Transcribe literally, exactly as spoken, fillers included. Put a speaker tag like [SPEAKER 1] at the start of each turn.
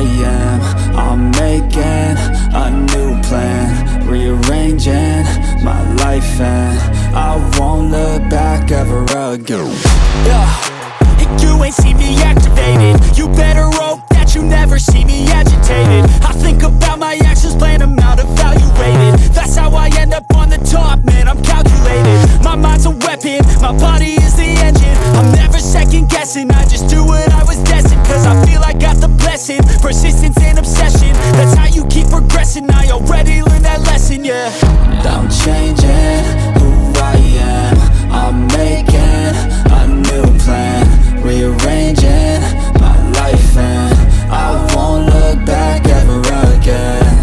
[SPEAKER 1] am. I'm making a new plan, rearranging my life, and I won't look back ever again.
[SPEAKER 2] Yeah, and you ain't see me activated. You better hope that you never see